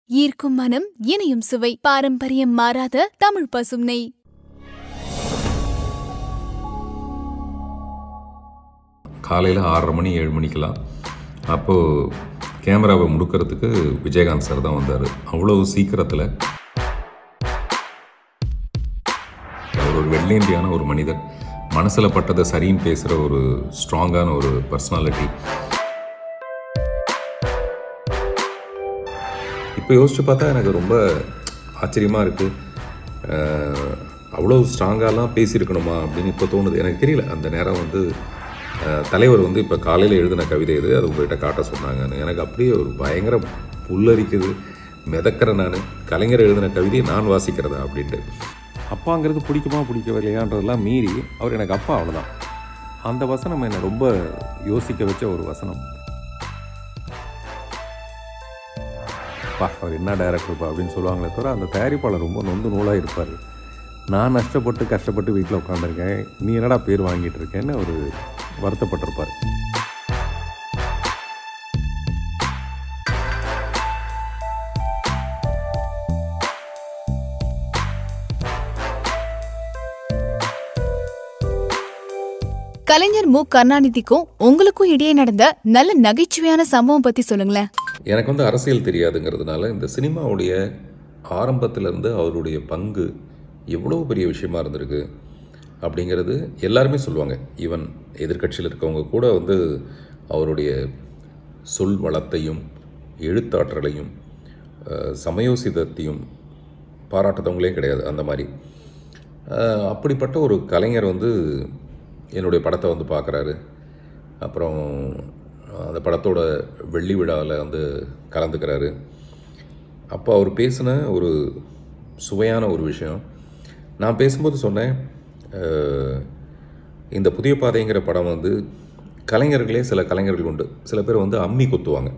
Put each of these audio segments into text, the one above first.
ஈர்க்கும் மனம் இணையும் சுவை பாரம்பரியம் மாறாத தமிழ் பசும் நெய். காலையில் 6:30 மணி 7 மணிக்கெல்லாம் அப்போது கேமராவை முடுக்கிறதுக்கு விஜயகாந்த் சார் தான் வந்தார். அவ்வளோ சீக்கிரத்தில் அவர் ஒரு வெள்ளேந்தியான ஒரு மனிதர், மனசில் பட்டதை சரின்னு பேசுகிற ஒரு ஸ்ட்ராங்கான ஒரு பர்சனாலிட்டி. இப்போ யோசிச்சு பார்த்தா எனக்கு ரொம்ப ஆச்சரியமாக இருக்குது. அவ்வளோ ஸ்ட்ராங்காலாம் பேசியிருக்கணுமா அப்படின்னு இப்போ தோணுது. எனக்கு தெரியல, அந்த நேரம் வந்து தலைவர் வந்து இப்போ காலையில் எழுதின கவிதை இது, அது உங்கள்கிட்ட காட்ட சொன்னாங்கன்னு எனக்கு அப்படியே ஒரு பயங்கர புல்லரிக்குது, மிதக்கிறேன். நான் கலைஞர் எழுதின கவிதையை நான் வாசிக்கிறதா அப்படின்ட்டு. அப்பாங்கிறது பிடிக்குமா பிடிக்கவில்லையான்றதெல்லாம் மீறி அவர் எனக்கு அப்பா, அவ்வளோதான். அந்த வசனம் என்னை ரொம்ப யோசிக்க வச்ச ஒரு வசனம். அவர் என்ன டைரக்டர்ப்பா அப்படின்னு சொல்லுவாங்களே தவிர அந்த தயாரிப்பாளர் ரொம்ப நொந்து நூலாக இருப்பார். நான் கஷ்டப்பட்டு வீட்டில் உட்காந்துருக்கேன், நீ என்னடா பேர் வாங்கிட்டு இருக்கேன்னு அவர் வருத்தப்பட்டிருப்பார். கலைஞர் மு. கருணாநிதிக்கும் உங்களுக்கும் இடையே நடந்த நல்ல நகைச்சுவையான சம்பவம் பத்தி சொல்லுங்களேன். எனக்கு வந்து அரசியல் தெரியாதுங்கிறதுனால இந்த சினிமாவுடைய ஆரம்பத்திலேருந்து அவருடைய பங்கு எவ்வளோ பெரிய விஷயமா இருந்திருக்கு அப்படிங்கிறது எல்லாருமே சொல்லுவாங்க. ஈவன் எதிர்கட்சியில் இருக்கவங்க கூட வந்து அவருடைய சொல் வளத்தையும் எழுத்தாற்றலையும் சமயோசிதத்தையும் பாராட்டுறவங்களே கிடையாது. அந்த மாதிரி அப்படிப்பட்ட ஒரு கலைஞர் வந்து என்னுடைய படத்தை வந்து பார்க்குறாரு. அப்புறம் அந்த படத்தோட வெள்ளி விழாவில் வந்து கலந்துக்கிறாரு. அப்போ அவர் பேசின ஒரு சுவையான ஒரு விஷயம், நான் பேசும்போது சொன்னேன், இந்த புதிய பாதைங்கிற படம் வந்து கலைஞர்களே சில கலைஞர்கள் உண்டு. சில பேர் வந்து அம்மி கொத்துவாங்க.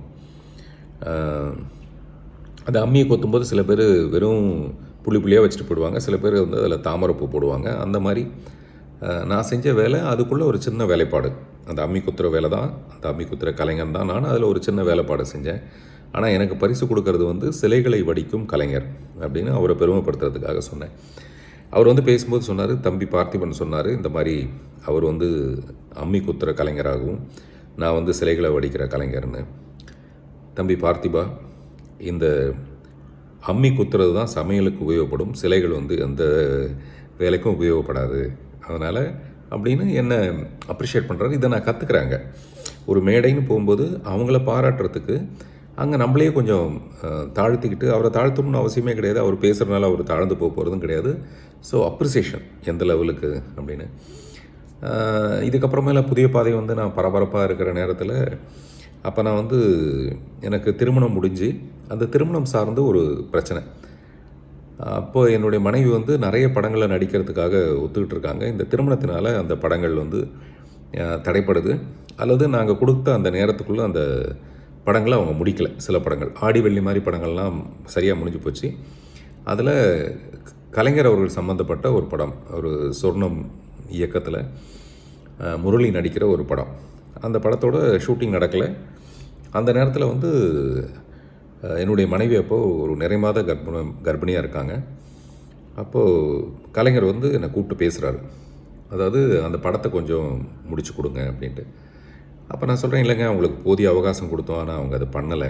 அந்த அம்மியை கொத்தும்போது சில பேர் வெறும் புள்ளியாக வச்சுட்டு போடுவாங்க, சில பேர் வந்து அதில் தாமரைப்பூ போடுவாங்க. அந்த மாதிரி நான் செஞ்ச வேலை அதுக்குள்ளே ஒரு சின்ன வேலைப்பாடு. அந்த அம்மி குத்துற வேலை தான், அந்த அம்மி குத்துற கலைஞன் தான் நான். அதில் ஒரு சின்ன வேலைப்பாடு செஞ்சேன். ஆனால் எனக்கு பரிசு கொடுக்கறது வந்து சிலைகளை வடிக்கும் கலைஞர் அப்படின்னு அவரை பெருமைப்படுத்துறதுக்காக சொன்னேன். அவர் வந்து பேசும்போது சொன்னார், தம்பி பார்த்திபன் சொன்னார், இந்த மாதிரி அவர் வந்து அம்மி குத்துற கலைஞராகவும் நான் வந்து சிலைகளை வடிக்கிற கலைஞர்னு. தம்பி பார்த்திபா, இந்த அம்மி குத்துறது தான் சமையலுக்கு உபயோகப்படும், சிலைகள் வந்து எந்த வேலைக்கும் உபயோகப்படாது, அதனால் அப்படின்னு என்னை அப்ரிஷியேட் பண்ணுறாரு. இதை நான் கற்றுக்குறாங்க. ஒரு மேடைன்னு போகும்போது அவங்கள பாராட்டுறதுக்கு அங்கே நம்மளே கொஞ்சம் தாழ்த்திக்கிட்டு, அவரை தாழ்த்தணும்னு அவசியமே கிடையாது, அவர் பேசுகிறனால அவர் தாழ்ந்து போகிறதும் கிடையாது. ஸோ அப்ரிசியேஷன் எந்த லெவலுக்கு அப்படின்னு. இதுக்கப்புறமேல புதிய பாதை வந்து நான் பரபரப்பாக இருக்கிற நேரத்தில், அப்போ நான் வந்து எனக்கு திருமணம் முடிஞ்சு அந்த திருமணம் சார்ந்து ஒரு பிரச்சனை. அப்போது என்னுடைய மனைவி வந்து நிறைய படங்களில் நடிக்கிறதுக்காக ஒத்துக்கிட்டு இருக்காங்க. இந்த திருமணத்தினால அந்த படங்கள் வந்து தடைப்படுது, அல்லது நாங்கள் கொடுத்த அந்த நேரத்துக்குள்ளே அந்த படங்களை அவங்க முடிக்கலை. சில படங்கள் ஆடி வெள்ளி மாதிரி படங்கள்லாம் சரியாக முடிஞ்சு போச்சு. அதில் கலைஞர் அவர்கள் சம்மந்தப்பட்ட ஒரு படம், ஒரு சொர்ணம் இயக்கத்தில் முரளி நடிக்கிற ஒரு படம், அந்த படத்தோட ஷூட்டிங் நடக்கலை. அந்த நேரத்தில் வந்து என்னுடைய மனைவி அப்போது ஒரு நிறைமாத கர்ப்பிணியாக இருக்காங்க. அப்போது கலைஞர் வந்து என்னை கூப்பிட்டு பேசுகிறாரு, அதாவது அந்த படத்தை கொஞ்சம் முடிச்சு கொடுங்க அப்படின்ட்டு. அப்போ நான் சொல்கிறேன், இல்லைங்க அவங்களுக்கு போதிய அவகாசம் கொடுத்தோம், ஆனால் அவங்க அதை பண்ணலை,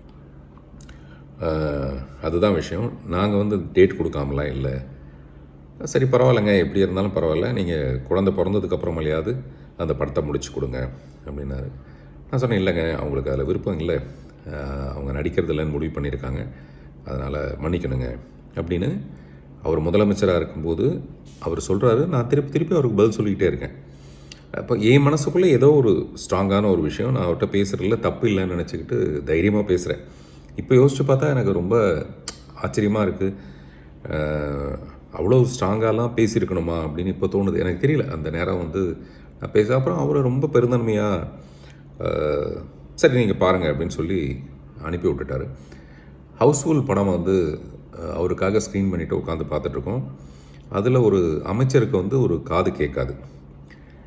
அதுதான் விஷயம், நாங்கள் வந்து டேட் கொடுக்காமலாம் இல்லை. சரி பரவாயில்லைங்க, எப்படி இருந்தாலும் பரவாயில்ல, நீங்கள் குழந்தை பிறந்ததுக்கப்புறமலையாவது அந்த படத்தை முடிச்சு கொடுங்க அப்படின்னாரு. நான் சொன்னேன், இல்லைங்க அவங்களுக்கு அதில் விருப்பம் இல்லை, அவங்க நடிக்கிறதில்லன்னு முடிவு பண்ணியிருக்காங்க, அதனால் மன்னிக்கணுங்க அப்படின்னு. அவர் முதலமைச்சராக இருக்கும்போது அவர் சொல்கிறாரு. நான் திருப்பி அவருக்கு பதில் சொல்லிக்கிட்டே இருக்கேன். அப்போ என் மனசுக்குள்ளே ஏதோ ஒரு ஸ்ட்ராங்கான ஒரு விஷயம், நான் அவர்கிட்ட பேசுகிறதுல தப்பு இல்லைன்னு நினச்சிக்கிட்டு தைரியமாக பேசுகிறேன். இப்போ யோசித்து பார்த்தா எனக்கு ரொம்ப ஆச்சரியமாக இருக்குது. அவ்வளோ ஸ்ட்ராங்காலாம் பேசியிருக்கணுமா அப்படின்னு இப்போ தோணுது. எனக்கு தெரியல, அந்த நேரம் வந்து நான் பேச அப்புறம் அவரை ரொம்ப பெருந்தன்மையாக சரி நீங்கள் பாருங்கள் அப்படின்னு சொல்லி அனுப்பி விட்டுட்டார். ஹவுஸ்ஃபுல் படம் வந்து அவருக்காக ஸ்க்ரீன் பண்ணிவிட்டு உட்காந்து பார்த்துட்ருக்கோம். அதில் ஒரு அமைச்சருக்கு வந்து ஒரு காது கேட்காது.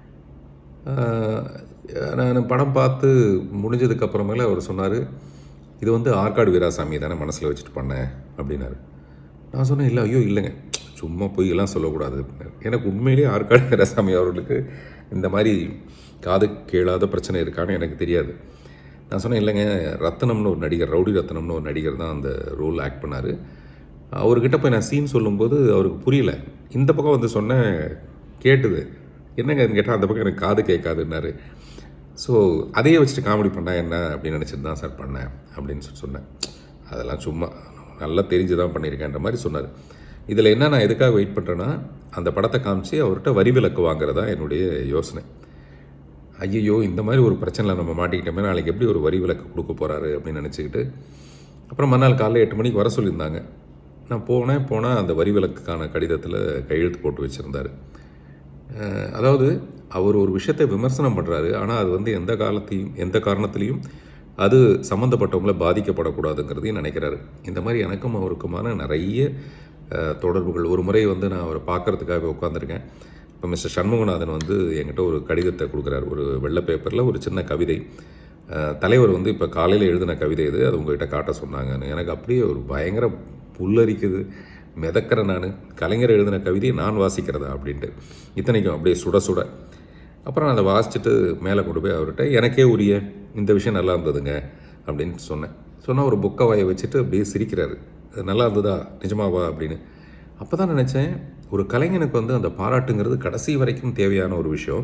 நான் படம் பார்த்து முடிஞ்சதுக்கப்புறமேல அவர் சொன்னார், இது வந்து ஆற்காடு வீராசாமி தானே மனசில் வச்சுட்டு பண்ணேன் அப்படின்னாரு. நான் சொன்னேன், இல்லை ஐயோ இல்லைங்க, சும்மா பொய் எல்லாம் சொல்லக்கூடாது அப்படின்னாரு. எனக்கு உண்மையிலேயே ஆற்காடு வீராசாமி அவர்களுக்கு இந்த மாதிரி காது கேளாத பிரச்சனை இருக்கான்னு எனக்கு தெரியாது. நான் சொன்னேன், இல்லைங்க, ரத்னம்னு ஒரு நடிகர், ரவுடி ரத்னம்னு ஒரு நடிகர் தான் அந்த ரோல் ஆக்ட் பண்ணார். அவர்கிட்ட போய் நான் சீன் சொல்லும்போது அவருக்கு புரியல. இந்த பக்கம் வந்து சொன்னேன், கேட்டுது. என்னங்கன்னு கேட்டால் அந்த பக்கம் எனக்கு காது கேட்காதுன்னாரு. ஸோ அதையே வச்சுட்டு காமெடி பண்ணால் என்ன அப்படின்னு நினச்சிட்டு தான் சார் பண்ணேன் அப்படின்னு சொன்னேன். அதெல்லாம் சும்மா நல்லா தெரிஞ்சு தான் பண்ணியிருக்கேன்ற மாதிரி சொன்னார். இதில் என்ன, நான் எதுக்காக வெயிட் பண்ணுறேன்னா, அந்த படத்தை காமிச்சு அவர்கிட்ட வரி விலக்கு வாங்குறதா என்னுடைய யோசனை. ஐயோ இந்த மாதிரி ஒரு பிரச்சனையில் நம்ம மாட்டிக்கிட்டோமே, நாளைக்கு எப்படி ஒரு வரி விலக்கு கொடுக்க போகிறாரு அப்படின்னு நினச்சிக்கிட்டு அப்புறம் மறுநாள் காலையில் 8 மணிக்கு வர சொல்லியிருந்தாங்க. நான் போனால் அந்த வரி விலக்குக்கான கடிதத்தில் கையெழுத்து போட்டு வச்சுருந்தார். அதாவது அவர் ஒரு விஷயத்தை விமர்சனம் பண்ணுறாரு, ஆனால் அது வந்து எந்த காரணத்திலையும் அது சம்மந்தப்பட்டவங்கள பாதிக்கப்படக்கூடாதுங்கிறதையும் நினைக்கிறாரு. இந்த மாதிரி எனக்கும் அவருக்குமான நிறைய தொடர்புகள். ஒரு முறை வந்து நான் அவரை பார்க்குறதுக்காக உட்காந்துருக்கேன். இப்போ மிஸ்டர் சண்முகநாதன் வந்து என்கிட்ட ஒரு கடிதத்தை கொடுக்குறாரு, ஒரு வெள்ளை பேப்பரில் ஒரு சின்ன கவிதை. தலைவர் வந்து இப்போ காலையில் எழுதின கவிதை இது, அது உங்கள்கிட்ட காட்ட சொன்னாங்கன்னு. எனக்கு அப்படியே ஒரு பயங்கர புல்லரிக்குது, மிதக்கிறேன். நான் கலைஞர் எழுதின கவிதையை நான் வாசிக்கிறதா அப்படின்ட்டு, இத்தனைக்கும் அப்படியே சுட சுட. அப்புறம் நான் அதை வாசிச்சுட்டு மேலே கொண்டு போய் அவர்கிட்ட எனக்கே உரிய இந்த விஷயம் நல்லா இருந்ததுங்க அப்படின்னு சொன்னால் ஒரு புக்கை வாயை வச்சுட்டு அப்படியே சிரிக்கிறாரு. நல்லா இருந்ததா, நிஜமாவா அப்படின்னு. அப்போ தான் நினச்சேன், ஒரு கலைஞனுக்கு வந்து அந்த பாராட்டுங்கிறது கடைசி வரைக்கும் தேவையான ஒரு விஷயம்.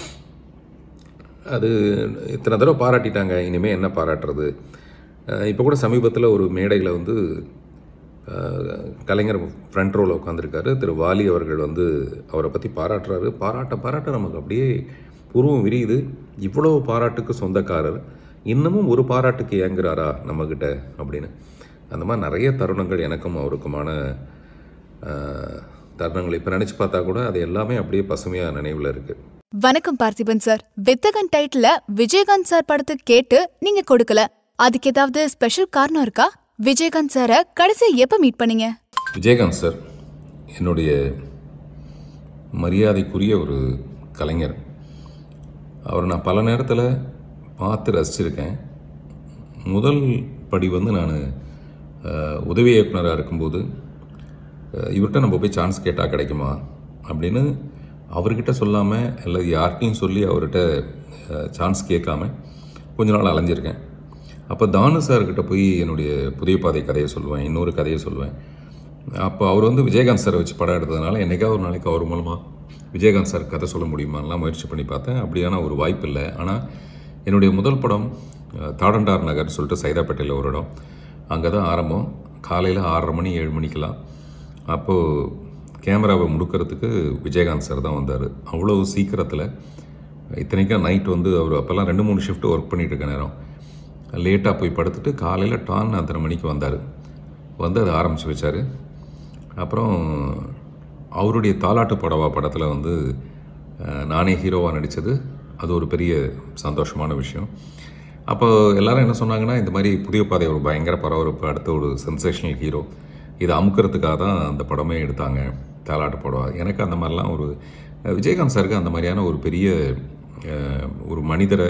அது இத்தனை தடவை பாராட்டிட்டாங்க, இனிமேல் என்ன பாராட்டுறது. இப்போ கூட சமீபத்தில் ஒரு மேடையில் வந்து கலைஞர் ஃப்ரண்ட் ரோவில் உட்காந்துருக்காரு. திரு வாலி அவர்கள் வந்து அவரை பற்றி பாராட்டுறாரு. பாராட்ட நமக்கு அப்படியே பூர்வம் விரியுது. இவ்வளோ பாராட்டுக்கு சொந்தக்காரர் இன்னமும் ஒரு பாராட்டுக்கு ஏங்குறாரா நம்மக்கிட்ட அப்படின்னு. அந்த மாதிரி நிறைய தருணங்கள் எனக்கும் அவருக்குமான தருணங்கள் இப்போ நினச்சி பார்த்தா கூட அது எல்லாமே அப்படியே பசுமையாக நினைவில் இருக்குது. வணக்கம் பார்த்திபன் சார். வித்தகன் டைட்டில விஜயகாந்த் சார் படத்துக்கு கேட்டு நீங்க கொடுக்கல, அதுக்கு ஏதாவது ஸ்பெஷல் காரணம் இருக்கா? விஜயகாந்த் சாரை கடைசி எப்போ மீட் பண்ணீங்க? விஜயகாந்த் சார் என்னுடைய மரியாதைக்குரிய ஒரு கலைஞர். அவர் நான் பல நேரத்தில் பார்த்து ரசிச்சிருக்கேன். முதல் படி வந்து நான் உதவி இயக்குனராக இருக்கும்போது இவர்கிட்ட நம்ம போய் சான்ஸ் கேட்டால் கிடைக்குமா அப்படின்னு அவர்கிட்ட சொல்லாமல் அல்லது யார்கிட்டையும் சொல்லி அவர்கிட்ட சான்ஸ் கேட்காம கொஞ்ச நாள் அலைஞ்சிருக்கேன். அப்போ தானு சார்கிட்ட போய் என்னுடைய புதிய பாதை கதையை சொல்லுவேன், இன்னொரு கதையை சொல்லுவேன். அப்போ அவர் வந்து விஜயகாந்த் சாரை வச்சு படம் எடுத்ததுனால என்னைக்காவது ஒரு நாளைக்கு அவர் மூலமாக விஜயகாந்த் சார் கதை சொல்ல முடியுமான்லாம் முயற்சி பண்ணி பார்த்தேன். அப்படியான ஒரு வாய்ப்பு இல்லை. ஆனால் என்னுடைய முதல் படம் தாடண்டார் நகர் சொல்லிட்டு சைதாப்பேட்டையில் ஒரு இடம், அங்கே தான் ஆரம்பம். காலையில் 6:30 மணி 7 மணிக்கெலாம். அப்போது கேமராவை முடுக்கிறதுக்கு விஜயகாந்த் சார் தான் வந்தார். அவ்வளோ சீக்கிரத்தில், இத்தனைக்கும் நைட் வந்து அவர் அப்போல்லாம் 2-3 ஷிஃப்ட் ஒர்க் பண்ணிகிட்டு இருக்க நேரம், லேட்டாக போய் படுத்துட்டு காலையில் டான் 5:30 மணிக்கு வந்தார். வந்து அதை ஆரம்பித்து வச்சார். அப்புறம் அவருடைய தாலாட்டு படவா படத்தில் வந்து நானே ஹீரோவாக நடித்தது, அது ஒரு பெரிய சந்தோஷமான விஷயம். அப்போ எல்லோரும் என்ன சொன்னாங்கன்னா, இந்த மாதிரி புதிய பாதை ஒரு பயங்கர பரபரப்பு, அடுத்த ஒரு சென்சேஷனல் ஹீரோ, இதை அமுக்கிறதுக்காக தான் அந்த படமே எடுத்தாங்க, தாலாட்டு படவா. எனக்கு அந்த மாதிரிலாம் ஒரு விஜயகாந்த் சாருக்கு அந்த மாதிரியான ஒரு பெரிய ஒரு மனிதரை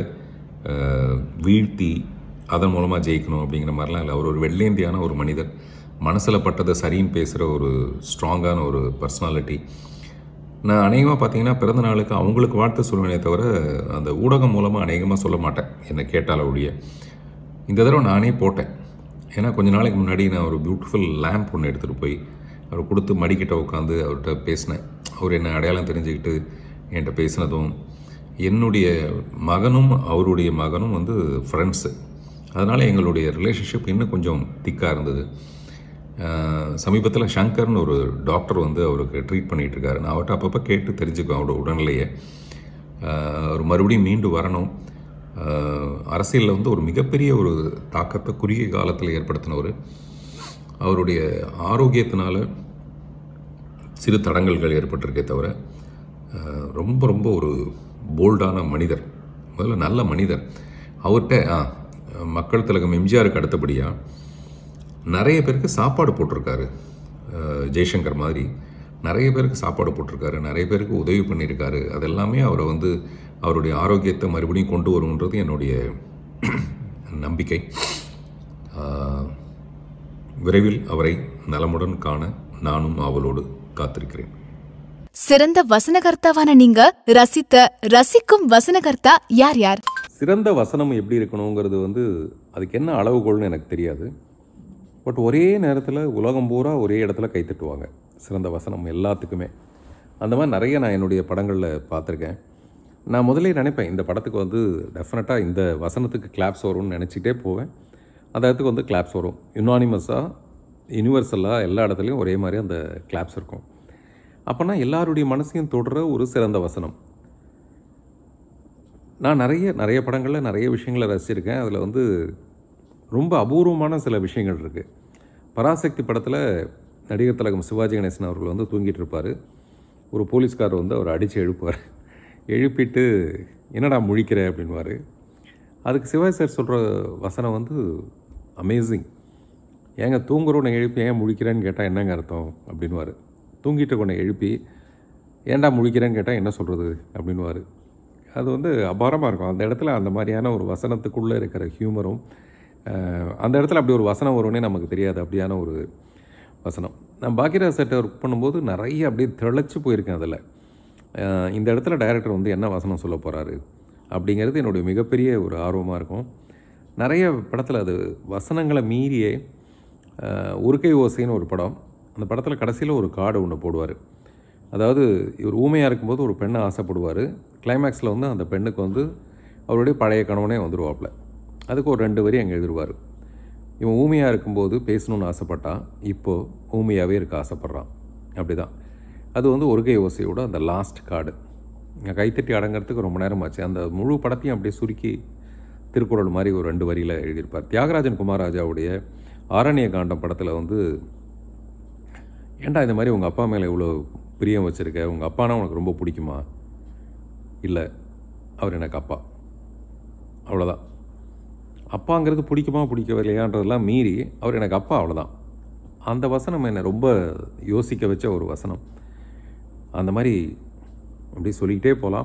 வீழ்த்தி அதன் மூலமாக ஜெயிக்கணும் அப்படிங்கிற மாதிரிலாம் இல்லை. அவர் ஒரு வெள்ளேந்தியான ஒரு மனிதர், மனசில் பட்டதை சரின்னு பேசுகிற ஒரு ஸ்ட்ராங்கான ஒரு பர்சனாலிட்டி. நான் அநேகமாக பார்த்தீங்கன்னா பிறந்த நாளுக்கு அவங்களுக்கு வாழ்த்து சொல்லுவேனே தவிர அந்த ஊடகம் மூலமாக அநேகமாக சொல்ல மாட்டேன், என்னை கேட்டால ஒழிய. இந்த தடவை நானே போட்டேன். ஏன்னா கொஞ்ச நாளைக்கு முன்னாடி நான் ஒரு பியூட்டிஃபுல் லேம்ப் ஒன்று எடுத்துகிட்டு போய் அவர் கொடுத்து மடிக்கிட்ட உட்காந்து அவர்கிட்ட பேசினேன். அவர் என்னை அடையாளம் தெரிஞ்சுக்கிட்டு என்கிட்ட பேசினதும், என்னுடைய மகனும் அவருடைய மகனும் வந்து ஃப்ரெண்ட்ஸு, அதனால் எங்களுடைய ரிலேஷன்ஷிப் இன்னும் கொஞ்சம் திக்காக இருந்தது. சமீபத்தில் ஷங்கர்னு ஒரு டாக்டர் வந்து அவருக்கு ட்ரீட் பண்ணிகிட்ருக்காரு. நான் அவர்கிட்ட அப்பப்போ கேட்டு தெரிஞ்சுக்குவேன் அவரோட உடல்நிலையை. அவர் மறுபடியும் மீண்டு வரணும். அரசியலில் வந்து ஒரு மிகப்பெரிய ஒரு தாக்கத்தை குறுகிய காலத்தில் ஏற்படுத்தினவர். அவருடைய ஆரோக்கியத்தினால சிறு தடங்கல்கள் ஏற்பட்டிருக்கே தவிர ரொம்ப ரொம்ப ஒரு போல்டான மனிதர், முதல்ல நல்ல மனிதர். அவர்கிட்ட மக்கள் திலகம் எம்ஜிஆருக்கு அடுத்தபடியாக நிறைய பேருக்கு சாப்பாடு போட்டிருக்காரு. ஜெய்சங்கர் மாதிரி நிறைய பேருக்கு சாப்பாடு போட்டிருக்காரு, நிறைய பேருக்கு உதவி பண்ணியிருக்காரு. அதெல்லாமே அவரை வந்து அவருடைய ஆரோக்கியத்தை மறுபடியும் கொண்டு வரும்ன்றது என்னுடைய நம்பிக்கை. விரைவில் அவரை நலமுடன் காண நானும் ஆவலோடு காத்திருக்கிறேன். சிறந்த வசனகர்த்தாவான நீங்க ரசிக்கும் வசனகர்த்தா யார் யார்? சிறந்த வசனம் எப்படி இருக்கணுங்கிறது அதுக்கு என்ன அளவுகோல்னு எனக்கு தெரியாது. பட் ஒரே நேரத்தில் உலகம் பூரா ஒரே இடத்துல கைத்தட்டுவாங்க சிறந்த வசனம் எல்லாத்துக்குமே. அந்த மாதிரி நிறைய நான் என்னுடைய படங்களில் பார்த்துருக்கேன். நான் முதலே நினைப்பேன் இந்த படத்துக்கு டெஃபினட்டாக இந்த வசனத்துக்கு கிளாப்ஸ் வரும்னு நினச்சிக்கிட்டே போவேன். அந்த இடத்துக்கு கிளாப்ஸ் வரும். யுனானிமஸாக யூனிவர்சலாக எல்லா இடத்துலையும் ஒரே மாதிரி அந்த கிளாப்ஸ் இருக்கும். அப்போனா எல்லாருடைய மனசையும் தொடுற ஒரு சிறந்த வசனம். நான் நிறைய படங்களில் நிறைய விஷயங்களை ரசிச்சிருக்கேன். அதில் ரொம்ப அபூர்வமான சில விஷயங்கள் இருக்குது. பராசக்தி படத்தில் நடிகர் திலகம் சிவாஜி கணேசன் அவர்கள் தூங்கிட்டு இருப்பார். ஒரு போலீஸ்கார் அவர் அடித்து எழுப்புவார். எழுப்பிட்டு என்னடா முழிக்கிற அப்படின்வார். அதுக்கு சிவாஜி சார் சொல்கிற வசனம் அமேசிங். ஏங்க தூங்குறவனை எழுப்பி ஏன் முழிக்கிறேன்னு கேட்டால் என்னங்க அர்த்தம் அப்படின்வார். தூங்கிட்டு கொண்டை எழுப்பி ஏன்டா முழிக்கிறேன்னு கேட்டால் என்ன சொல்கிறது அப்படின்வார். அது அபாரமாக இருக்கும். அந்த இடத்துல அந்த மாதிரியான ஒரு வசனத்துக்குள்ளே இருக்கிற ஹியூமரும் அந்த இடத்துல அப்படி ஒரு வசனம் வரும்னே நமக்கு தெரியாது. அப்படியான ஒரு வசனம். நான் பாக்கியராஜ் சார்ட்ட ஒர்க் பண்ணும்போது நிறைய அப்படியே திளைச்சி போயிருக்கேன். அதில் இந்த இடத்துல டைரக்டர் என்ன வசனம் சொல்ல போகிறாரு அப்படிங்கிறது என்னுடைய மிகப்பெரிய ஒரு ஆர்வமாக இருக்கும். நிறைய படத்தில் அது வசனங்களை மீறியே ஒரு கை ஓசைன்னு ஒரு படம். அந்த படத்தில் கடைசியில் ஒரு கார்டு ஒன்று போடுவார். அதாவது இவர் ஊமையாக இருக்கும்போது ஒரு பெண்ணை ஆசைப்படுவார். கிளைமேக்ஸில் அந்த பெண்ணுக்கு அவருடைய பழைய கணவனே வந்துடுவாப்பில். அதுக்கு ஒரு 2 வரி அங்கே எழுதுவார். இவன் ஊமையாக இருக்கும்போது பேசணுன்னு ஆசைப்பட்டான், இப்போது ஊமையாகவே இருக்க ஆசைப்பட்றான். அப்படி தான் அது ஒரு கை ஓசையோட அந்த லாஸ்ட் கார்டு. கைத்தட்டி அடங்கிறதுக்கு ரொம்ப நேரம் ஆச்சு. அந்த முழு படத்தையும் அப்படியே சுருக்கி திருக்குறள் மாதிரி ஒரு 2 வரியில் எழுதியிருப்பார். தியாகராஜன் குமாரராஜாவுடைய ஆரண்ய காண்டம் படத்தில் ஏன்டா இந்த மாதிரி உங்கள் அப்பா மேலே இவ்வளோ பிரியம் வச்சுருக்க, உங்கள் அப்பானா உனக்கு ரொம்ப பிடிக்குமா? இல்லை, அவர் எனக்கு அப்பா, அவ்வளோதான். அப்பாங்கிறது பிடிக்குமா பிடிக்கவில்லையான்றதெல்லாம் மீறி அவர் எனக்கு அப்பா, அவ்வளோதான். அந்த வசனம் என்னை ரொம்ப யோசிக்க வச்ச ஒரு வசனம். அந்த மாதிரி அப்படி சொல்லிக்கிட்டே போகலாம்.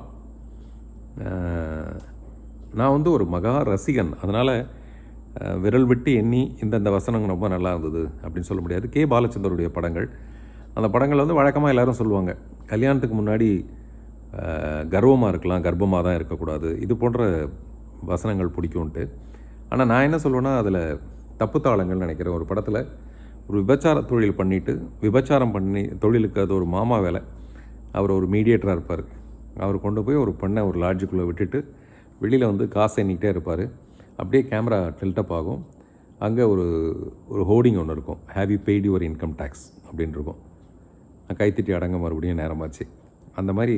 நான் ஒரு மகா ரசிகன். அதனால் விரல் விட்டு எண்ணி இந்தந்த வசனங்கள் ரொம்ப நல்லா இருந்தது அப்படின்னு சொல்ல முடியாது. கே பாலச்சந்தருடைய படங்கள், அந்த படங்கள் வழக்கமாக எல்லோரும் சொல்லுவாங்க, கல்யாணத்துக்கு முன்னாடி கர்வமாக இருக்கலாம், கர்ப்பமாக தான் இருக்கக்கூடாது, இது போன்ற வசனங்கள் பிடிக்கும்ன்ட்டு. ஆனால் நான் என்ன சொல்லுவேன்னா, அதில் தப்பு தாளங்கள் நினைக்கிறேன். ஒரு படத்தில் ஒரு விபச்சார தொழில் விபச்சாரம் பண்ணி தொழிலுக்கு அது ஒரு மாமா வேலை. அவர் ஒரு மீடியேட்டராக இருப்பார். அவர் கொண்டு போய் ஒரு பெண்ணை ஒரு லாட்ஜுக்குள்ளே விட்டுட்டு வெளியில் காசு எண்ணிக்கிட்டே இருப்பார். அப்படியே கேமரா டில்டப் ஆகும். அங்கே ஒரு ஹோர்டிங் ஒன்று இருக்கும், have you paid your income tax அப்படின்னு இருக்கும். கைத்திட்டி அடங்க மறுபடியும் நேரமாச்சு. அந்த மாதிரி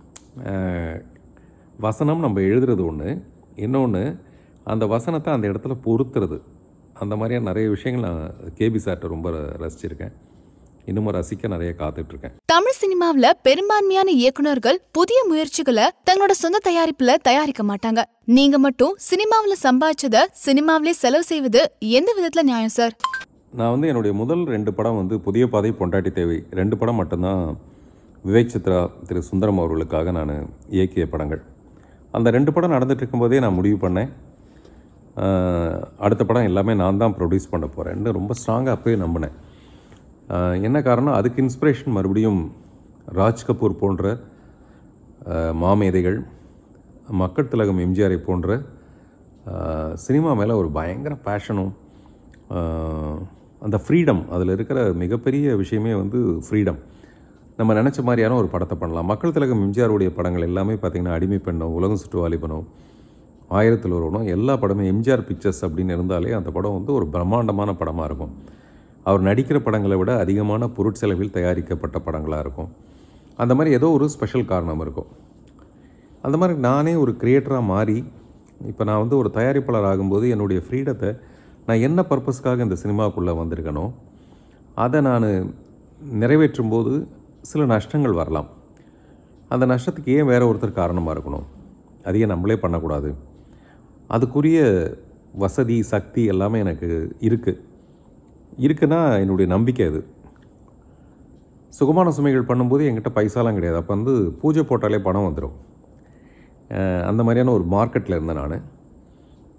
வசனம் நம்ம எழுதுறது ஒன்று, இன்னொன்று அந்த வசனத்தை அந்த இடத்துல பொறுத்துறது. அந்த மாதிரியான நிறைய விஷயங்கள் நான் கேபி சார்ட்ட ரொம்ப ரசிச்சிருக்கேன். இன்னமும் ரசிக்க நிறைய காத்துட்ருக்கேன். தமிழ் சினிமாவில் பெரும்பான்மையான இயக்குனர்கள் புதிய முயற்சிகளை தங்களோட சொந்த தயாரிப்புல தயாரிக்க மாட்டாங்க. நீங்க மட்டும் சினிமாவில் சம்பாதிச்சத சினிமாவிலே செலவு செய்வது எந்த விதத்துல நியாயம் சார்? நான் என்னுடைய முதல் 2 படம் புதிய பாதை, பொண்டாட்டி தேவை, 2 படம் மட்டும்தான் விவேக் சித்ரா, திரு சுந்தரம் அவர்களுக்காக நான் இயக்கிய படங்கள். அந்த 2 படம் நடந்துட்டு இருக்கும்போதே நான் முடிவு பண்ணேன், அடுத்த படம் எல்லாமே நான் தான் ப்ரொடியூஸ் பண்ண போகிறேன்னு ரொம்ப ஸ்ட்ராங்காக அப்போயே நம்பினேன். என்ன காரணம், அதுக்கு இன்ஸ்பிரேஷன் மறுபடியும் ராஜ் கபூர் போன்ற மாமேதைகள், மக்கள் திலகம் எம்ஜிஆரை போன்ற சினிமா மேலே ஒரு பயங்கர பேஷனும், அந்த ஃப்ரீடம், அதில் இருக்கிற மிகப்பெரிய விஷயமே ஃப்ரீடம். நம்ம நினச்ச மாதிரியான ஒரு படத்தை பண்ணலாம். மக்கள் திலகம் எம்ஜிஆருடைய படங்கள் எல்லாமே பார்த்திங்கன்னா, அடிமை பெண்ணோ, உலகம் சுற்று வாலிபனோ, 1000 ஒருவனோ, எல்லா படமே எம்ஜிஆர் பிக்சர்ஸ் அப்படின்னு இருந்தாலே அந்த படம் ஒரு பிரம்மாண்டமான படமாக இருக்கும். அவர் நடிக்கிற படங்களை விட அதிகமான பொருட்செலவில் தயாரிக்கப்பட்ட படங்களாக இருக்கும். அந்த மாதிரி ஏதோ ஒரு ஸ்பெஷல் காரணம் இருக்கும். அந்த மாதிரி நானே ஒரு கிரியேட்டராக மாறி இப்போ நான் ஒரு தயாரிப்பாளர் ஆகும்போது என்னுடைய ஃப்ரீடத்தை நான் என்ன பர்பஸ்க்காக இந்த சினிமாவுக்குள்ளே வந்திருக்கனோ அதை நான் நிறைவேற்றும் போது சில நஷ்டங்கள் வரலாம். அந்த நஷ்டத்துக்கு ஏன் வேறு ஒருத்தர் காரணமாக இருக்கணும்? அதையே நம்மளே பண்ணக்கூடாது. அதுக்குரிய வசதி, சக்தி எல்லாமே எனக்கு இருக்குன்னா என்னுடைய நம்பிக்கை அது. சுகமான சுமைகள் பண்ணும்போது என்கிட்ட பைசாலாம் கிடையாது. அப்போ பூஜை போட்டாலே பணம் வந்துடும். அந்த மாதிரியான ஒரு மார்க்கெட்டில் இருந்தேன் நான்.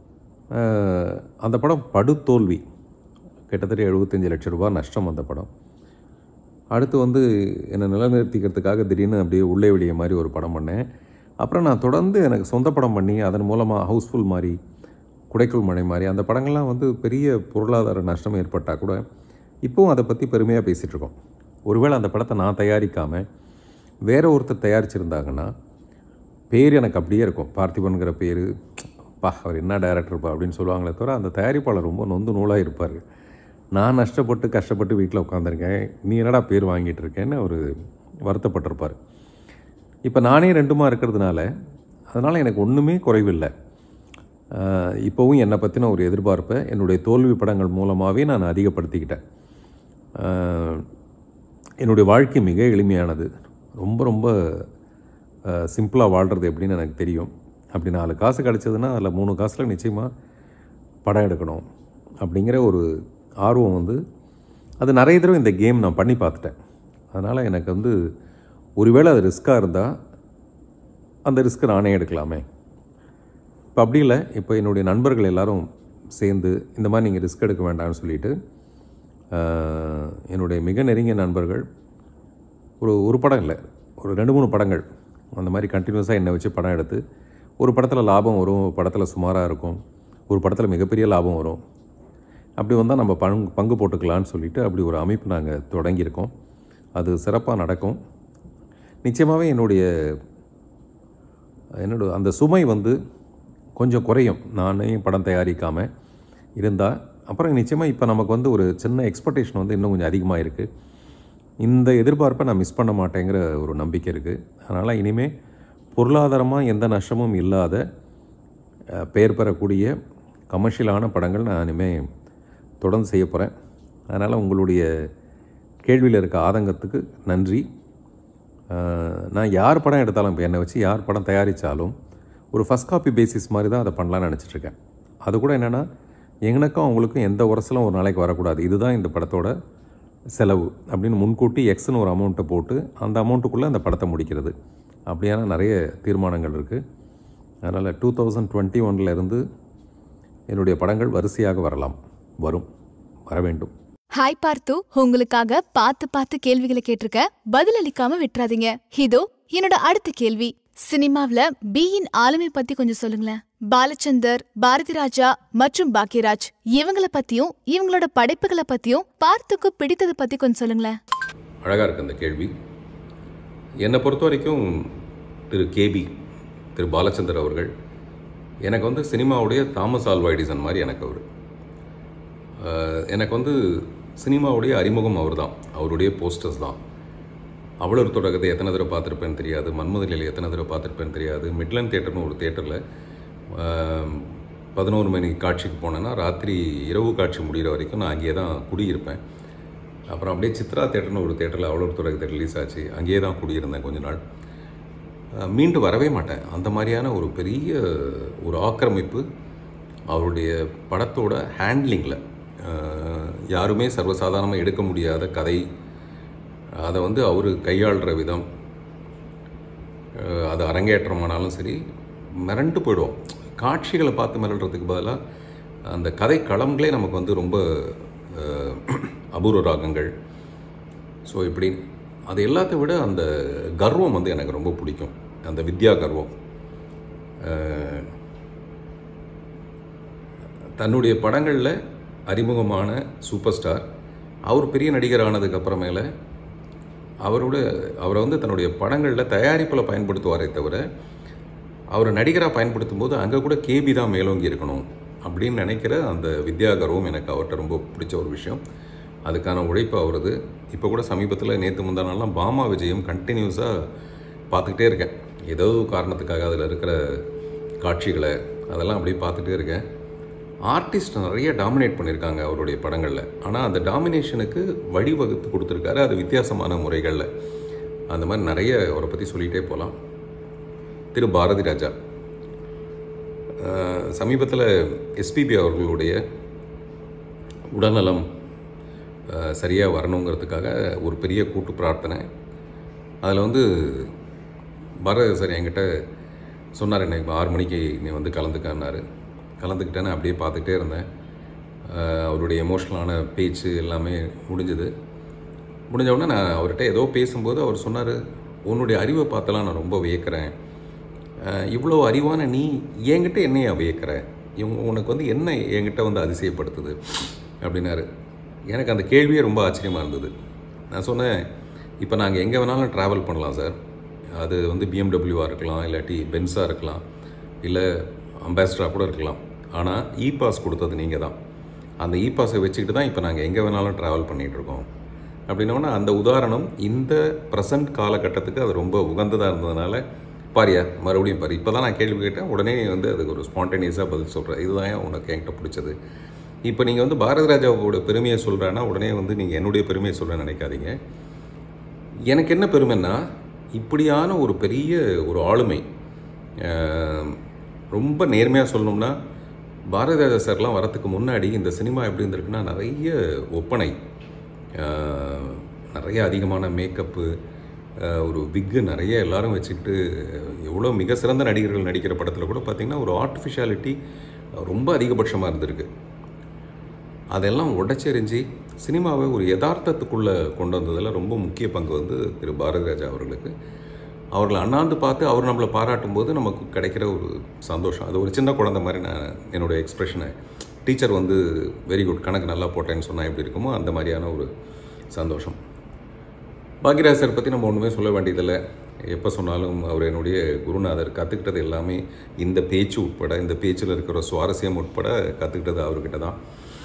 அந்த படம் படுதோல்வி, கிட்டத்தட்ட 75 லட்சம் ரூபாய் நஷ்டம் அந்த படம். அடுத்து வந்து என்னை நிலைநிறுத்திக்கிறதுக்காக திடீர்னு அப்படியே உள்ளே வெளியே மாதிரி ஒரு படம் பண்ணேன். அப்புறம் நான் தொடர்ந்து எனக்கு சொந்த படம் பண்ணி அதன் மூலமாக ஹவுஸ்ஃபுல் மாதிரி, குடைக்குள் மழை மாதிரி அந்த படங்கள்லாம் வந்து பெரிய பொருளாதார நஷ்டம் ஏற்பட்டால் கூட இப்போவும் அதை பற்றி பெருமையாக பேசிகிட்ருக்கோம். ஒருவேளை அந்த படத்தை நான் தயாரிக்காமல் வேற ஒருத்தர் தயாரிச்சிருந்தாங்கன்னா பேர் எனக்கு அப்படியே இருக்கும். பார்த்திபன்கிற பேர், அவர் என்ன டைரக்டர்ப்பா அப்படின்னு சொல்லுவாங்களே தவிர அந்த தயாரிப்பாளர் ரொம்ப நொந்து நூலாக இருப்பார். நான் நஷ்டப்பட்டு கஷ்டப்பட்டு வீட்டில் உட்காந்துருக்கேன், நீ என்னடா பேர் வாங்கிட்டு இருக்கேன்னு அவர் வருத்தப்பட்டிருப்பார். இப்போ நானே ரெண்டுமா இருக்கிறதுனால அதனால் எனக்கு ஒன்றுமே குறைவில்லை. இப்போவும் என்னை பற்றின ஒரு எதிர்பார்ப்பை என்னுடைய தோல்வி படங்கள் மூலமாகவே நான் அதிகப்படுத்திக்கிட்டேன். என்னுடைய வாழ்க்கை மிக எளிமையானது. ரொம்ப ரொம்ப சிம்பிளாக வாழ்கிறது எப்படின்னு எனக்கு தெரியும். அப்படி 4 காசு கிடச்சதுன்னா அதில் 3 காசில் நிச்சயமாக படம் எடுக்கணும் அப்படிங்கிற ஒரு ஆர்வம் வந்து அது நிறைய தடவை இந்த கேம் நான் பண்ணி பார்த்துட்டேன். அதனால் எனக்கு வந்து ஒருவேளை அது ரிஸ்க்காக இருந்தால் அந்த ரிஸ்க்கை நானே எடுக்கலாமே. இப்போ அப்படி இல்லை, இப்போ என்னுடைய நண்பர்கள் எல்லோரும் சேர்ந்து இந்த மாதிரி நீங்கள் ரிஸ்க் எடுக்க வேண்டாம்னு சொல்லிவிட்டு என்னுடைய மிக நெருங்கிய நண்பர்கள் ஒரு படம் இல்லை, ஒரு 2-3 படங்கள் அந்த மாதிரி கண்டினியூஸாக என்னை வச்சு படம் எடுத்து, ஒரு படத்தில் லாபம் வரும், ஒரு படத்தில் சுமாராக இருக்கும், ஒரு படத்தில் மிகப்பெரிய லாபம் வரும். அப்படி வந்தால் நம்ம பங்கு போட்டுக்கலான்னு சொல்லிவிட்டு அப்படி ஒரு அமைப்பு நாங்கள் தொடங்கியிருக்கோம். அது சிறப்பாக நடக்கும். நிச்சயமாகவே என்னுடைய அந்த சுமை வந்து கொஞ்சம் குறையும் நானே படம் தயாரிக்காமல் இருந்தால். அப்புறம் நிச்சயமாக இப்போ நமக்கு வந்து ஒரு சின்ன எக்ஸ்பெக்டேஷன் வந்து இன்னும் கொஞ்சம் அதிகமாக இருக்குது. இந்த எதிர்பார்ப்பை நான் மிஸ் பண்ண மாட்டேங்கிற ஒரு நம்பிக்கை இருக்குது. அதனால் இனிமேல் பொருளாதாரமாக எந்த நஷ்டமும் இல்லாத பெயர் பெறக்கூடிய கமர்ஷியலான படங்கள் நான் இனிமேல் தொடர்ந்து செய்ய போகிறேன். அதனால் உங்களுடைய கேள்வியில் இருக்க ஆதங்கத்துக்கு நன்றி. நான் யார் படம் எடுத்தாலும், இப்போ என்னை வச்சு யார் படம் தயாரித்தாலும் ஒரு ஃபஸ்ட் காப்பி பேசிஸ் மாதிரி தான் அதை பண்ணலான்னு நினச்சிட்ருக்கேன். அது கூட என்னென்னா, எனக்கும் அவங்களுக்கும் எந்த உரசலும் ஒரு நாளைக்கு வரக்கூடாது. இதுதான் இந்த படத்தோட செலவு அப்படின்னு முன்கூட்டி எக்ஸ்னு ஒரு அமௌண்ட்டை போட்டு அந்த அமௌண்ட்டுக்குள்ளே அந்த படத்தை முடிக்கிறது. அப்படியான நிறைய தீர்மானங்கள் இருக்குது. அதனால் 2021 என்னுடைய படங்கள் வரிசையாக வர வேண்டும். ஹாய் பார்த்து, உங்களுக்காக பார்த்து கேள்விகளை கேட்டிருக்க, பதிலளிக்காம விட்டுறாதீங்க. இதோ என்னோட அடுத்த கேள்வி. சினிமாவில பியின் ஆளுமை பத்தி கொஞ்சம் சொல்லுங்களேன். பாலச்சந்தர், பாரதி ராஜா மற்றும் பாக்யராஜ் இவங்களை பத்தியும் இவங்களோட படைப்புகளை பத்தியும் பார்த்துக்கு பிடித்ததை பத்தி கொஞ்சம் சொல்லுங்களேன். அழகா இருக்கு அந்த கேள்வி. என்னை பொறுத்த வரைக்கும் திரு பாலச்சந்தர் அவர்கள் எனக்கு வந்து சினிமாவுடைய தாமஸ் ஆல்வா எடிசன் மாதிரி எனக்கு வந்து சினிமாவுடைய அறிமுகம் அவர் தான், அவருடைய போஸ்டர்ஸ் தான். அவ்வளவு தொடக்கத்தை எத்தனை தடவை பார்த்துருப்பேன்னு தெரியாது, மன்மதலில் எத்தனை தடவை பார்த்துருப்பேன்னு தெரியாது. மிட்லண்ட் தியேட்டர்னு ஒரு தியேட்டரில் 11 மணி காட்சிக்கு போனேன்னா ராத்திரி இரவு காட்சி முடிகிற வரைக்கும் நான் அங்கேயே தான் குடியிருப்பேன். அப்புறம் அப்படியே சித்ரா தியேட்டர்னு ஒரு தியேட்டரில் அவ்வளவு தொடக்கத்தை ரிலீஸ் ஆச்சு, அங்கேயே தான் குடியிருந்தேன் கொஞ்ச நாள். மீண்டு வரவே மாட்டேன். அந்த மாதிரியான ஒரு பெரிய ஒரு ஆக்கிரமிப்பு அவருடைய படத்தோட ஹேண்ட்லிங்கில். யாருமே சர்வசாதாரணமாக எடுக்க முடியாத கதை, அதை வந்து அவர் கையாளுற விதம், அது அரங்கேற்றமானாலும் சரி மிரண்டு போயிடுவோம். காட்சிகளை பார்த்து மிரள்றதுக்கு பதிலாக அந்த கதை களங்களே நமக்கு வந்து ரொம்ப அபூர்வ ராகங்கள். ஸோ இப்படி அது எல்லாத்த விட அந்த கர்வம் வந்து எனக்கு ரொம்ப பிடிக்கும், அந்த வித்யா கர்வம். தன்னுடைய படங்களில் அறிமுகமான சூப்பர் ஸ்டார் அவர் பெரிய நடிகர் ஆனதுக்கப்புறமேல அவரை வந்து தன்னுடைய படங்களில் தயாரிப்பில் பயன்படுத்துவாரே தவிர அவரை நடிகராக பயன்படுத்தும் போது அங்கே கூட கேபி தான் மேலோங்கி இருக்கணும் அப்படின்னு நினைக்கிற அந்த வித்யா கர்வம் எனக்கு அவர்கிட்ட ரொம்ப பிடிச்ச ஒரு விஷயம். அதுக்கான உழைப்பு அவரது. இப்போ கூட சமீபத்தில் நேற்று முந்தானாலாம் பாமா விஜயம் கண்டினியூஸாக பார்த்துக்கிட்டே இருக்கேன். ஏதோ காரணத்துக்காக அதில் இருக்கிற காட்சிகளை அதெல்லாம் அப்படியே பார்த்துட்டே இருக்கேன். ஆர்டிஸ்ட் நிறைய டாமினேட் பண்ணியிருக்காங்க அவருடைய படங்களில். ஆனால் அந்த டாமினேஷனுக்கு வழிவகுத்து கொடுத்துருக்காரு, அது வித்தியாசமான முறைகளில். அந்த மாதிரி நிறைய அவரை பற்றி சொல்லிகிட்டே போகலாம். திரு பாரதி ராஜா சமீபத்தில் எஸ்பிபி அவர்களுடைய உடல்நலம் சரியாக வரணுங்கிறதுக்காக ஒரு பெரிய கூட்டு பிரார்த்தனை. அதில் வந்து பாரதி சார் என்கிட்ட சொன்னார், எனக்கு 6 மணிக்கு நீ வந்து கலந்துக்கன்னாரு. கலந்துக்கிட்டேன்னு அப்படியே பார்த்துக்கிட்டே இருந்தேன். அவருடைய எமோஷ்னலான பேச்சு எல்லாமே முடிஞ்சது. முடிஞ்ச உடனே நான் அவர்கிட்ட ஏதோ பேசும்போது அவர் சொன்னார், உன்னுடைய அறிவை பார்த்தலாம் நான் ரொம்ப வியக்கிறேன். இவ்வளோ அறிவான நீ என்கிட்ட என்னையா வியக்கிற? உனக்கு வந்து என்ன என்கிட்ட வந்து அதிசயப்படுத்துது அப்படின்னாரு. எனக்கு அந்த கேள்வியே ரொம்ப ஆச்சரியமாக இருந்தது. நான் சொன்னேன், இப்போ நாங்கள் எங்கே வேணாலும் ட்ராவல் பண்ணலாம் சார். அது வந்து பிஎம்டபிள்யூவாக இருக்கலாம், இல்லாட்டி பென்ஸாக இருக்கலாம், இல்லை அம்பாசிடராக கூட இருக்கலாம். ஆனால் இ பாஸ் கொடுத்தது நீங்கள் தான். அந்த இ பாஸை வச்சுக்கிட்டு தான் இப்போ நாங்கள் எங்கே வேணாலும் ட்ராவல் பண்ணிகிட்ருக்கோம் அப்படின்னோன்னா, அந்த உதாரணம் இந்த ப்ரெசண்ட் காலகட்டத்துக்கு அது ரொம்ப உகந்ததாக இருந்ததுனால, பாரியா மறுபடியும் பாரு, இப்போ தான் நான் கேள்வி கேட்டேன், உடனே வந்து அதுக்கு ஒரு ஸ்பான்டேனியஸாக பதில் சொல்கிறேன். இதுதான் உனக்கு என்கிட்ட பிடிச்சது. இப்போ நீங்கள் வந்து பாரதி ராஜாவோட பெருமையை சொல்கிறேன்னா உடனே வந்து நீங்கள் என்னுடைய பெருமையை சொல்கிறேன்னு நினைக்காதீங்க. எனக்கு என்ன பெருமைன்னா, இப்படியான ஒரு பெரிய ஒரு ஆளுமை, ரொம்ப நேர்மையாக சொல்லணும்னா, பாரதி ராஜா சார்லாம் வரத்துக்கு முன்னாடி இந்த சினிமா எப்படி இருந்திருக்குன்னா, நிறைய ஒப்பனை, நிறைய அதிகமான மேக்கப்பு, ஒரு விக்கு நிறைய எல்லாரும் வச்சுக்கிட்டு, எவ்வளோ மிக சிறந்த நடிகர்கள் நடிக்கிற படத்தில் கூட பார்த்திங்கன்னா ஒரு ஆர்டிஃபிஷியாலிட்டி ரொம்ப அதிகபட்சமாக இருந்திருக்கு. அதெல்லாம் உடைச்செறிஞ்சு சினிமாவை ஒரு யதார்த்தத்துக்குள்ளே கொண்டு வந்ததில் ரொம்ப முக்கிய பங்கு வந்து திரு பாரதி ராஜா அவர்களுக்கு. அவர்களை அண்ணாந்து பார்த்து அவர் நம்மளை பாராட்டும் போது நமக்கு கிடைக்கிற ஒரு சந்தோஷம், அது ஒரு சின்ன குழந்தை மாதிரி. நான் என்னோடய எக்ஸ்ப்ரெஷனை, டீச்சர் வந்து வெரி குட் கணக்கு நல்லா போட்டேன்னு சொன்னால் எப்படி இருக்குமோ அந்த மாதிரியான ஒரு சந்தோஷம். பாக்யராஜ் சார் பற்றி நம்ம ஒன்றுமே சொல்ல வேண்டியதில்லை. எப்போ சொன்னாலும் அவர் என்னுடைய குருநாதர். கற்றுக்கிட்டது எல்லாமே இந்த பேச்சு உட்பட, இந்த பேச்சில் இருக்கிற சுவாரஸ்யம் உட்பட கற்றுக்கிட்டது அவர்கிட்ட தான்.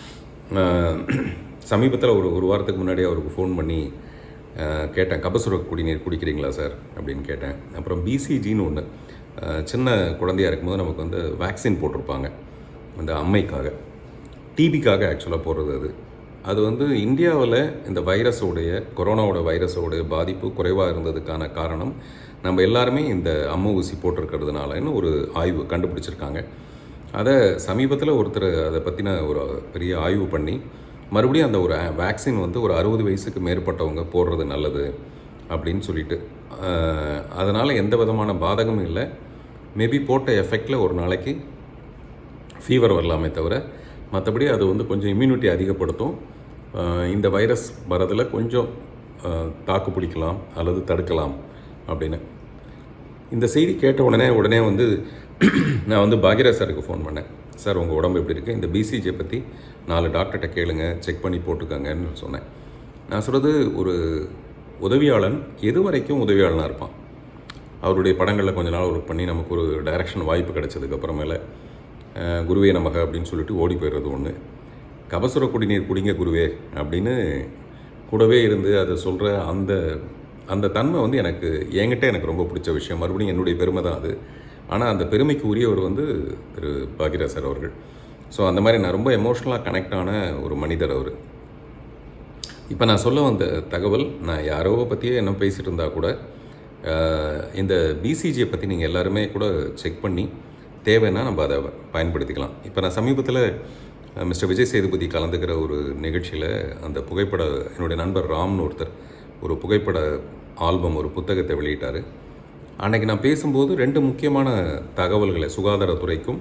சமீபத்தில் ஒரு வாரத்துக்கு முன்னாடி அவருக்கு ஃபோன் பண்ணி கேட்டேன், கபசுர குடிநீர் குடிக்கிறீங்களா சார் அப்படின்னு கேட்டேன். அப்புறம் பிசிஜின்னு ஒன்று, சின்ன குழந்தையாக இருக்கும்போது நமக்கு வந்து வேக்சின் போட்டிருப்பாங்க அந்த அம்மைக்காக, டிபிக்காக ஆக்சுவலாக போடுறது. அது வந்து இந்தியாவில் இந்த வைரஸோடைய, கொரோனாவோட வைரஸோடைய பாதிப்பு குறைவாக இருந்ததுக்கான காரணம் நம்ம எல்லாருமே இந்த அம்மை ஊசி போட்டிருக்கிறதுனாலன்னு ஒரு ஆய்வு கண்டுபிடிச்சிருக்காங்க. அதை சமீபத்தில் ஒருத்தர் அதை பற்றின ஒரு பெரிய ஆய்வு பண்ணி மறுபடியும் அந்த ஒரு வேக்சின் வந்து ஒரு 60 வயசுக்கு மேற்பட்டவங்க போடுறது நல்லது அப்படின்னு சொல்லிட்டு, அதனால் எந்த விதமான பாதகமும் இல்லை. மேபி போட்ட எஃபெக்டில் ஒரு நாளைக்கு ஃபீவர் வரலாமே தவிர மற்றபடி அது வந்து கொஞ்சம் இம்யூனிட்டி அதிகப்படுத்தும். இந்த வைரஸ் வரதில் கொஞ்சம் தாக்கு பிடிக்கலாம் அல்லது தடுக்கலாம் அப்படின்னு. இந்த செய்தி கேட்ட உடனே வந்து நான் வந்து பாக்யராஜ் சாருக்கு ஃபோன் பண்ணேன். சார் உங்கள் உடம்பு எப்படி இருக்குது, இந்த பிசிஜியை பற்றி 4 டாக்டர்கிட்ட கேளுங்க, செக் பண்ணி போட்டுக்கங்கன்னு சொன்னேன். நான் சொல்கிறது, ஒரு உதவியாளன் எது வரைக்கும் உதவியாளனாக இருப்பான். அவருடைய படங்களில் கொஞ்ச நாள் ஒர்க் பண்ணி நமக்கு ஒரு டைரக்ஷன் வாய்ப்பு கிடைச்சதுக்கப்புறமேல குருவே நமக அப்படின்னு சொல்லிட்டு ஓடி போயிடுறது ஒன்று. கபசுர குடிநீர் குடிங்க குருவே அப்படின்னு கூடவே இருந்து அதை சொல்கிற அந்த தன்மை வந்து என்கிட்ட எனக்கு ரொம்ப பிடிச்ச விஷயம். மறுபடியும் என்னுடைய பெருமை தான் அது. ஆனால் அந்த பெருமைக்கு உரியவர் வந்து திரு பாக்யராஜ் சார் அவர்கள். ஸோ அந்த மாதிரி நான் ரொம்ப எமோஷ்னலாக கனெக்ட் ஆன ஒரு மனிதர் அவர். இப்போ நான் சொல்ல வந்த தகவல், நான் யாரோ பற்றியே என்ன பேசிகிட்டு இருந்தால் கூட இந்த பிசிஜியை பற்றி நீங்கள் எல்லாருமே கூட செக் பண்ணி தேவைன்னா நம்ம அதை பயன்படுத்திக்கலாம். இப்போ நான் சமீபத்தில் மிஸ்டர் விஜய் சேதுபதி கலந்துக்கிற ஒரு நிகழ்ச்சியில் அந்த என்னுடைய நண்பர் ராம்னு ஒருத்தர் ஒரு புகைப்பட ஆல்பம், ஒரு புத்தகத்தை வெளியிட்டார். அன்றைக்கி நான் பேசும்போது 2 முக்கியமான தகவல்களை, சுகாதாரத்துறைக்கும்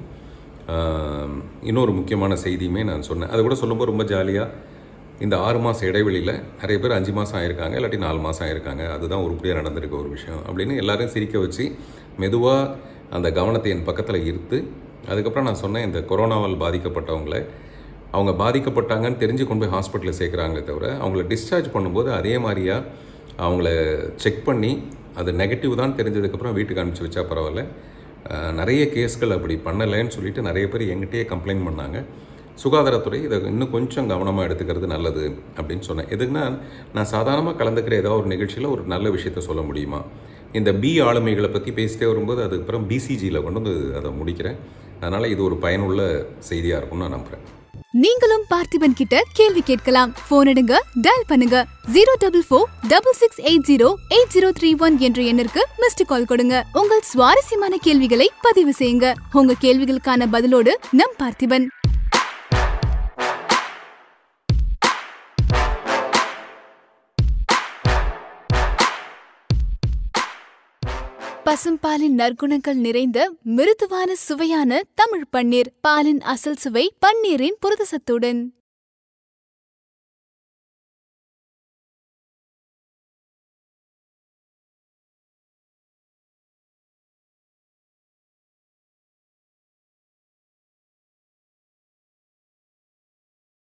இன்னொரு முக்கியமான செய்தியுமே நான் சொன்னேன். அதை கூட சொல்லும்போது ரொம்ப ஜாலியாக, இந்த 6 மாத இடைவெளியில் நிறைய பேர் 5 மாதம் ஆயிருக்காங்க, இல்லாட்டி 4 மாதம் ஆயிருக்காங்க, அதுதான் உருப்படியாக நடந்திருக்க ஒரு விஷயம் அப்படின்னு எல்லாரையும் சிரிக்க வச்சு மெதுவாக அந்த கவனத்தை என் பக்கத்தில் ஈர்த்து, அதுக்கப்புறம் நான் சொன்னேன், இந்த கொரோனாவால் பாதிக்கப்பட்டவங்களை அவங்க பாதிக்கப்பட்டாங்கன்னு தெரிஞ்சு கொண்டு போய் ஹாஸ்பிட்டலில் சேர்க்குறாங்களே தவிர அவங்கள டிஸ்சார்ஜ் பண்ணும்போது அதே மாதிரியாக அவங்கள செக் பண்ணி அது நெகட்டிவ் தான் தெரிஞ்சதுக்கப்புறம் வீட்டுக்கு அனுப்பிச்சி வச்சா பரவாயில்ல. நிறைய கேஸ்கள் அப்படி பண்ணலைன்னு சொல்லிட்டு நிறைய பேர் எங்கிட்டே கம்ப்ளைண்ட் பண்ணாங்க. சுகாதாரத்துறை இதை இன்னும் கொஞ்சம் கவனமாக எடுத்துக்கிறது நல்லது அப்படின்னு சொன்னேன். எதுக்குன்னா, நான் சாதாரணமாக கலந்துக்கிற ஏதாவது ஒரு நிகழ்ச்சியில் ஒரு நல்ல விஷயத்த சொல்ல முடியுமா, இந்த ஆளுமைகளை பற்றி பேசிட்டே வரும்போது அதுக்கப்புறம் பிசிஜியில் கொண்டு வந்து அதை முடிக்கிறேன். அதனால் இது ஒரு பயனுள்ள செய்தியாக இருக்கும்னு நான் நம்புகிறேன். நீங்களும் பார்த்திபன் கிட்ட கேள்வி கேட்கலாம். போன் எடுங்க, டயல் பண்ணுங்க 044-6680-8031 என்ற எண்ணிற்கு மிஸ்டு கால் கொடுங்க. உங்கள் சுவாரஸ்யமான கேள்விகளை பதிவு செய்யுங்க. உங்க கேள்விகளுக்கான பதிலோடு நம் பார்த்திபன். பசும்பாலின் நற்குணங்கள் நிறைந்த மிருதுவான சுவையான தமிழ் பன்னீர். பாலின் அசல் சுவை பன்னீரின் புரதசத்துடன்.